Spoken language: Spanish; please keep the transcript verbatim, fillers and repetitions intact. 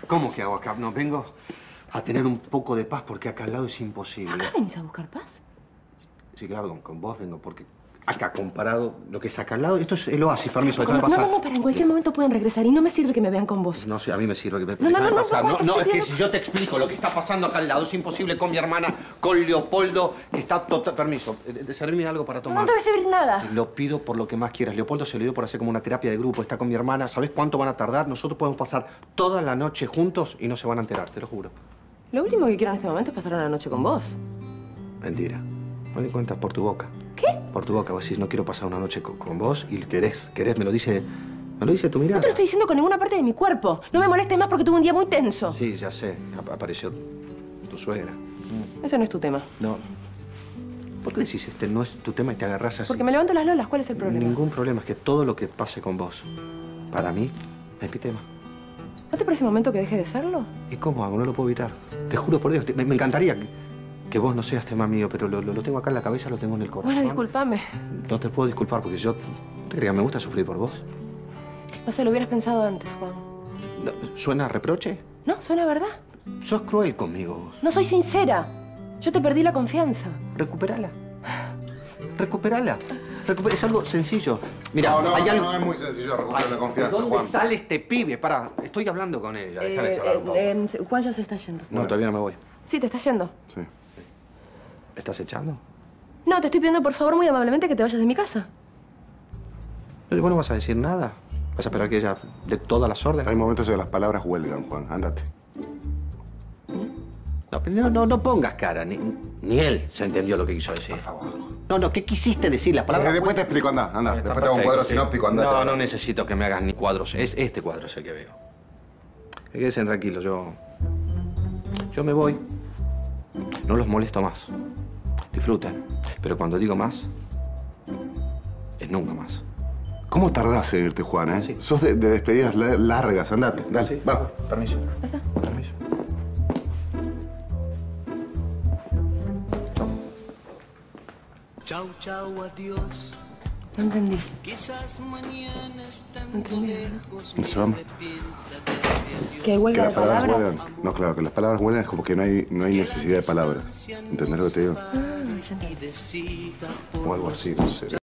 ¿Cómo que hago acá? No, vengo a tener un poco de paz porque acá al lado es imposible. ¿Acá venís a buscar paz? Sí, claro, con, con vos vengo porque acá comparado lo que es acá al lado, esto es el oasis, permiso, déjame No, pasar. no, no, pero en cualquier momento pueden regresar y no me sirve que me vean con vos. No sé, a mí me sirve que me No, no, déjame no, pasar. no, No, no, no, es que pidiendo... si yo te explico lo que está pasando acá al lado, es imposible con mi hermana, con Leopoldo, que está total... Permiso, de, de servirme algo para tomar. No, no te voy a servir nada. Lo pido por lo que más quieras. Leopoldo se lo dio por hacer como una terapia de grupo. Está con mi hermana. ¿Sabés cuánto van a tardar? Nosotros podemos pasar toda la noche juntos y no se van a enterar, te lo juro. Lo último que quiero en este momento es pasar una noche con vos. Mentira. No me cuentas por tu boca. ¿Qué? Por tu boca. Vos decís, no quiero pasar una noche con, con vos y querés. Querés, me lo dice... Me lo dice tu mirada. No te lo estoy diciendo con ninguna parte de mi cuerpo. No me molestes más porque tuve un día muy tenso. Sí, ya sé. Ap- apareció tu suegra. Ese no es tu tema. No. ¿Por qué decís este no es tu tema y te agarrás así? Porque me levanto las lolas. ¿Cuál es el problema? Ningún problema. Es que todo lo que pase con vos, para mí, es mi tema. ¿No te parece momento que deje de serlo? ¿Y cómo hago? No lo puedo evitar. Te juro por Dios, te- me, me encantaría que, que vos no seas tema mío, pero lo, lo, lo tengo acá en la cabeza, lo tengo en el corazón. Bueno, discúlpame. No te puedo disculpar porque yo... ¿Te creas que me gusta sufrir por vos? No sé, lo hubieras pensado antes, Juan. No, ¿suena a reproche? No, suena a verdad. Sos cruel conmigo vos. No soy sincera. Yo te perdí la confianza. Recuperala. Recuperala. Recuper- es algo sencillo. Mira, No, no, hay no, algo... no es muy sencillo recuperar la confianza, ¿De dónde Juan. sale este pibe? Pará, estoy hablando con ella. Déjame charlar un poco. eh, eh, Juan ya se está yendo. No, todavía no me voy. Sí, te está yendo. Sí. ¿Me estás echando? No, te estoy pidiendo por favor muy amablemente que te vayas de mi casa. ¿Vos no vas a decir nada? ¿Vas a esperar que ella dé todas las órdenes? Hay momentos en que las palabras huelgan, Juan. Ándate. No, pero no, no, no pongas cara. Ni, ni él se entendió lo que quiso decir. Por favor. No, no, ¿qué quisiste decir? Las palabras... Eh, después te explico, anda, anda. Está Después te hago un cuadro perfecto, sí. sinóptico, andate. No, no necesito que me hagas ni cuadros. Es, este cuadro es el que veo. Que queden tranquilos, yo... Yo me voy. No los molesto más. Disfruten. Pero cuando digo más, es nunca más. ¿Cómo tardás en irte, Juan, eh? Sí. Sos de, de despedidas la- largas, andate. Dale, Sí, va. Permiso. ¿Pasa? Permiso. Chau, chau, adiós. No entendí. Quizás mañana estando Entendí. lejos No se vamos. ¿Que Que huelga de las palabras palabras? huelgan. No, claro, que las palabras huelgan es como que no hay, no hay necesidad de palabras. ¿Entendés lo que te digo? Ah, ya entendí. decida O algo así, no sé.